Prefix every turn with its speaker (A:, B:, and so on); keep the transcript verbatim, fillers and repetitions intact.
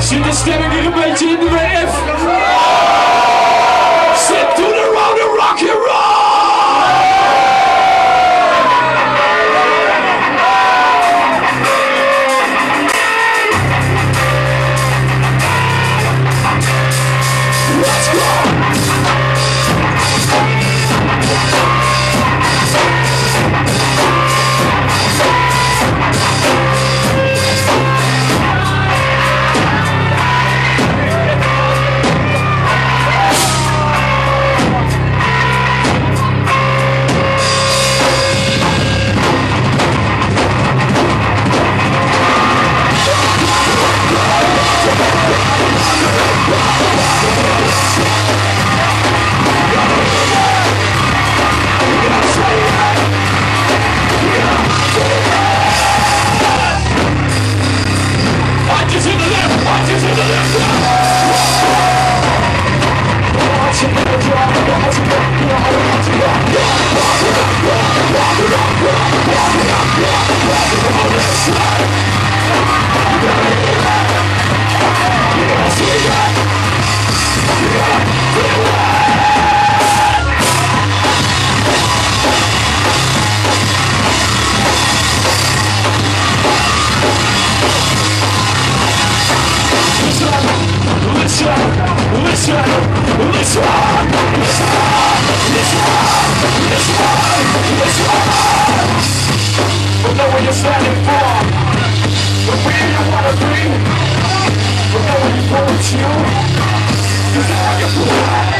A: Zit de stemming hier een beetje in de W F? Zit to the road and rock and roll! Let's go! Listen, listen, listen, listen, listen. We know what you're standing for. But where you wanna be. We know what you want to. Cause now you're